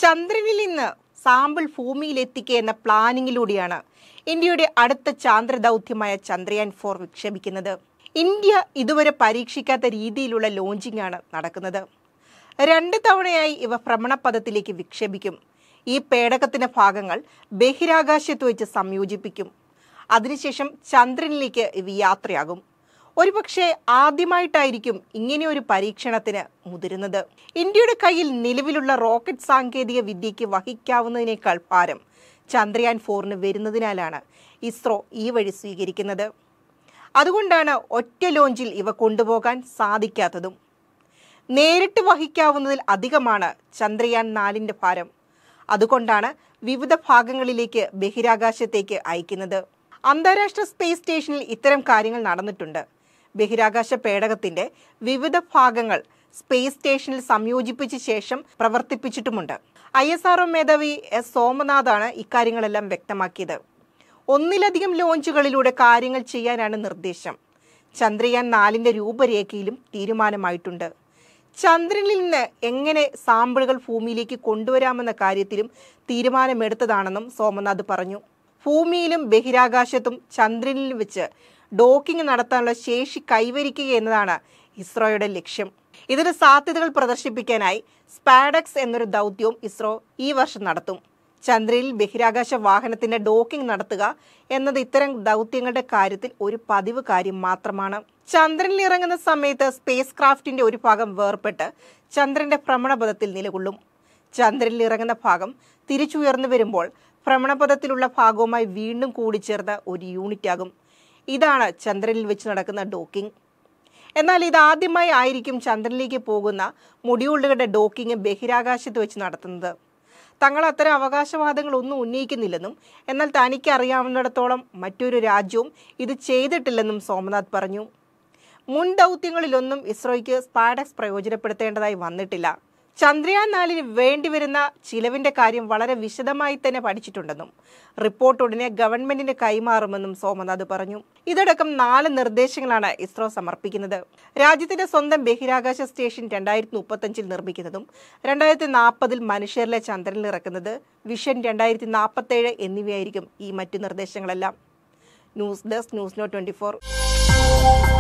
ചന്ദ്രനിൽ നിന്ന് സാമ്പിൾ ഭൂമിയിലെത്തിക്കുക എന്ന പ്ലാനിങ്ങിലൂടെയാണ് ഇന്ത്യയുടെ അടുത്ത ചാന്ദ്ര ദൗത്യമായ ചന്ദ്രയാൻ 4 വിക്ഷേപിക്കുന്നത്. ഇന്ത്യ ഇതുവരെ പരീക്ഷിക്കാത്ത രീതിയിലുള്ള ലോഞ്ചിങ് ആണ് നടക്കുന്നത്. 2 തവണയായി ഇവ ഭ്രമണപഥത്തിലേക്ക് വിക്ഷേപിക്കും. ഈ പേടകത്തിന്റെ ഭാഗങ്ങൾ ബഹിരാകാശത്ത് വെച്ച് സംയോജിപ്പിക്കും. അതിനുശേഷം ചന്ദ്രനിലേക്ക് ഇവ യാത്രയാകും. ഒരുപക്ഷെ ആദ്യമായിട്ടായിരിക്കും ഇങ്ങനെയൊരു പരീക്ഷണത്തിന് മുതിരുന്നത്. ഇന്ത്യയുടെ കയ്യിൽ നിലവിലുള്ള റോക്കറ്റ് സാങ്കേതിക വിദ്യയ്ക്ക് വഹിക്കാവുന്നതിനേക്കാൾ ഭാരം ചന്ദ്രയാൻ 4 വരുന്നതിനാലാണ് ഇസ്രോ ഈ വഴി സ്വീകരിക്കുന്നത്. അതുകൊണ്ടാണ് ഒറ്റ ലോഞ്ചിൽ ഇവ കൊണ്ടുപോകാൻ സാധിക്കാത്തതും. നേരിട്ട് വഹിക്കാവുന്നതിൽ അധികമാണ് ചന്ദ്രയാൻ 4ന്റെ ഭാരം. അതുകൊണ്ടാണ് വിവിധ ഭാഗങ്ങളിലേക്ക് ബഹിരാകാശത്തേക്ക് അയക്കുന്നത്. അന്താരാഷ്ട്ര സ്പേസ് സ്റ്റേഷനിൽ ഇത്തരം കാര്യങ്ങൾ നടന്നിട്ടുണ്ട്. ബഹിരാകാശ പേടകത്തിന്റെ വിവിധ ഭാഗങ്ങൾ സ്പേസ് സ്റ്റേഷനിൽ സംയോജിപ്പിച്ച ശേഷം പ്രവർത്തിപ്പിച്ചിട്ടുമുണ്ട്. ISRO മേധാവി S. സോമനാഥാണ് ഇക്കാര്യങ്ങളെല്ലാം വ്യക്തമാക്കിയത്. ഒന്നിലധികം ലോഞ്ചുകളിലൂടെ കാര്യങ്ങൾ ചെയ്യാനാണ് നിർദ്ദേശം. ചന്ദ്രയാൻ 4ന്റെ രൂപരേഖയിലും തീരുമാനമായിട്ടുണ്ട്. ചന്ദ്രനിൽ നിന്ന് എങ്ങനെ സാമ്പിളുകൾ ഭൂമിയിലേക്ക് കൊണ്ടുവരാമെന്ന കാര്യത്തിലും തീരുമാനമെടുത്തതാണെന്നും സോമനാഥ് പറഞ്ഞു. ഭൂമിയിലും ബഹിരാകാശത്തും ചന്ദ്രനിലും വെച്ച് ഡോക്കിംഗ് നടത്താനുള്ള ശേഷി കൈവരിക്കുക എന്നതാണ് ഇസ്രോയുടെ ലക്ഷ്യം. ഇതിന് സാധ്യതകൾ പ്രദർശിപ്പിക്കാനായി സ്പാഡക്സ് എന്നൊരു ദൗത്യവും ഇസ്രോ ഈ വർഷം നടത്തും. ചന്ദ്രനിൽ ബഹിരാകാശ വാഹനത്തിന്റെ ഡോക്കിംഗ് നടത്തുക എന്നത് ഇത്തരം ദൗത്യങ്ങളുടെ കാര്യത്തിൽ ഒരു പതിവ് കാര്യം മാത്രമാണ്. ചന്ദ്രനിൽ ഇറങ്ങുന്ന സമയത്ത് സ്പേസ് ക്രാഫ്റ്റിന്റെ ഒരു ഭാഗം വേർപെട്ട് ചന്ദ്രന്റെ ഭ്രമണപഥത്തിൽ നിലകൊള്ളും. ചന്ദ്രനിൽ ഇറങ്ങുന്ന ഭാഗം തിരിച്ചുയർന്നു വരുമ്പോൾ ഭ്രമണപഥത്തിലുള്ള ഭാഗവുമായി വീണ്ടും കൂടിച്ചേർന്ന ഒരു യൂണിറ്റ് ആകും. ഇതാണ് ചന്ദ്രനിൽ വെച്ച് നടക്കുന്ന ഡോക്കിംഗ്. എന്നാൽ ഇതാദ്യമായി ആയിരിക്കും ചന്ദ്രനിലേക്ക് പോകുന്ന മൊഡ്യൂളുകളുടെ ഡോക്കിംഗ് ബഹിരാകാശത്ത് വെച്ച് നടത്തുന്നത്. തങ്ങൾ അത്തരം അവകാശവാദങ്ങളൊന്നും ഉന്നയിക്കുന്നില്ലെന്നും എന്നാൽ തനിക്ക് അറിയാവുന്നിടത്തോളം മറ്റൊരു രാജ്യവും ഇത് ചെയ്തിട്ടില്ലെന്നും സോമനാഥ് പറഞ്ഞു. മുൻ ദൗത്യങ്ങളിലൊന്നും ഇസ്രോയ്ക്ക് സ്പാഡക്സ് പ്രയോജനപ്പെടുത്തേണ്ടതായി വന്നിട്ടില്ല. ചന്ദ്രയാൻ 4ന് വേണ്ടിവരുന്ന ചിലവിന്റെ കാര്യം വളരെ വിശദമായി തന്നെ പഠിച്ചിട്ടുണ്ടെന്നും റിപ്പോർട്ട് ഉടനെ ഗവൺമെന്റിന് കൈമാറുമെന്നും സോമനാഥ് പറഞ്ഞു. ഇതടക്കം 4 നിർദ്ദേശങ്ങളാണ് ഇസ്രോ സമർപ്പിക്കുന്നത്. രാജ്യത്തിന്റെ സ്വന്തം ബഹിരാകാശ സ്റ്റേഷൻ 2035 നിർമ്മിക്കുന്നതും 2040 മനുഷ്യരിലെ ചന്ദ്രനിൽ ഇറക്കുന്നത്, വിഷൻ 2047 എന്നിവയായിരിക്കും ഈ മറ്റു നിർദ്ദേശങ്ങളെല്ലാം. ന്യൂസ് ഡെസ്ക്, ന്യൂസ് നോ 24.